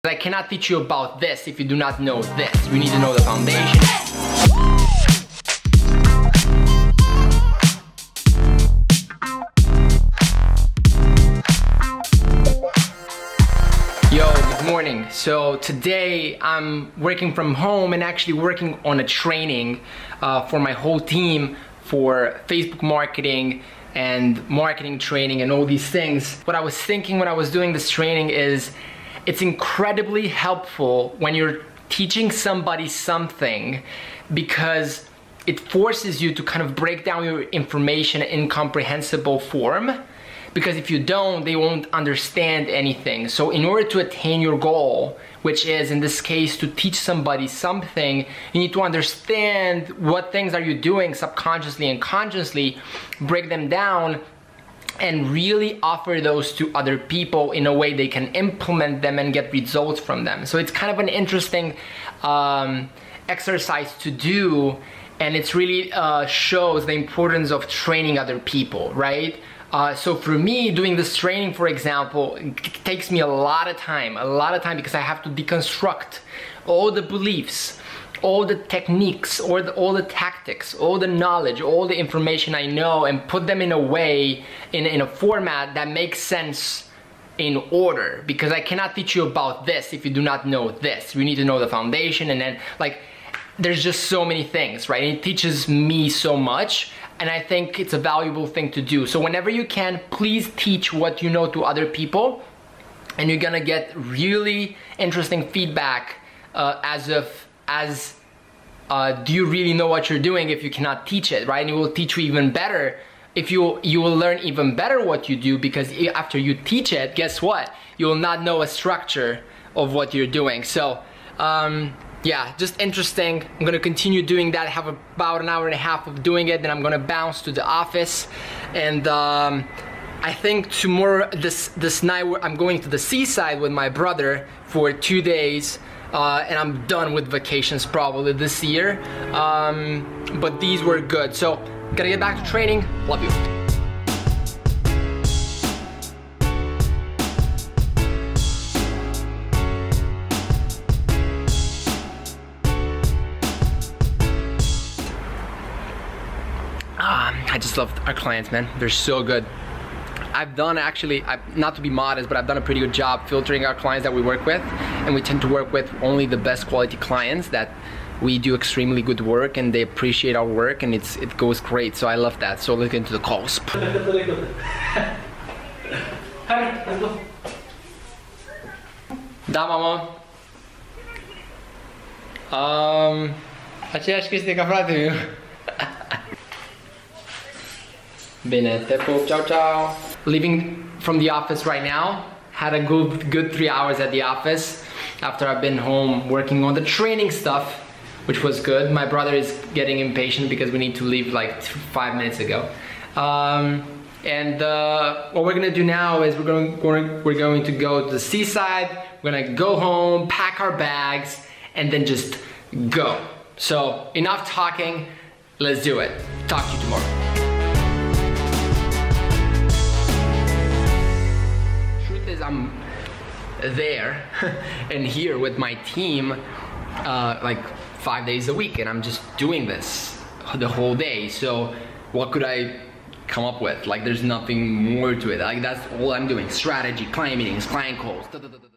I cannot teach you about this if you do not know this. You need to know the foundation. Yo, good morning. So today I'm working from home and actually working on a training for my whole team for Facebook marketing and marketing training and all these things. What I was thinking when I was doing this training is it's incredibly helpful when you're teaching somebody something because it forces you to kind of break down your information in comprehensible form. Because if you don't, they won't understand anything. So in order to attain your goal, which is in this case to teach somebody something, you need to understand what things are you doing subconsciously and consciously, break them down, and really offer those to other people in a way they can implement them and get results from them. So it's kind of an interesting exercise to do, and it's really shows the importance of training other people, right? So for me, doing this training, for example, it takes me a lot of time because I have to deconstruct all the beliefs, all the techniques, all the tactics, all the knowledge, all the information I know, and put them in a way, in a format that makes sense in order. Because I cannot teach you about this if you do not know this. You need to know the foundation, and then like, there's just so many things, right? It teaches me so much, and I think it's a valuable thing to do. So whenever you can, please teach what you know to other people, and you're gonna get really interesting feedback do you really know what you're doing if you cannot teach it, right? And it will teach you even better if you will learn even better what you do, because after you teach it, guess what? You will not know a structure of what you're doing. So yeah, just interesting. I'm gonna continue doing that. I have about an hour and a half of doing it, then I'm gonna bounce to the office. And I think tomorrow, this night, I'm going to the seaside with my brother for 2 days. And I'm done with vacations probably this year. But these were good. So, gotta get back to training. Love you. I just love our clients, man. They're so good. I've done actually, not to be modest, but I've done a pretty good job filtering our clients that we work with, and we tend to work with only the best quality clients that we do extremely good work and they appreciate our work, and it goes great. So I love that. So look into the calls. Da, mama. Aceeași chestie ca frate meu. Bine, te pup, ciao ciao. Leaving from the office right now. Had a good 3 hours at the office after I've been home working on the training stuff, which was good. My brother is getting impatient because we need to leave like 5 minutes ago. What we're gonna do now is we're going to go to the seaside. We're gonna go home, pack our bags, and then just go. So enough talking, let's do it. Talk to you tomorrow. I'm there and here with my team like 5 days a week, and I'm just doing this the whole day. So what could I come up with? Like, there's nothing more to it. Like, that's all I'm doing. Strategy, client meetings, client calls,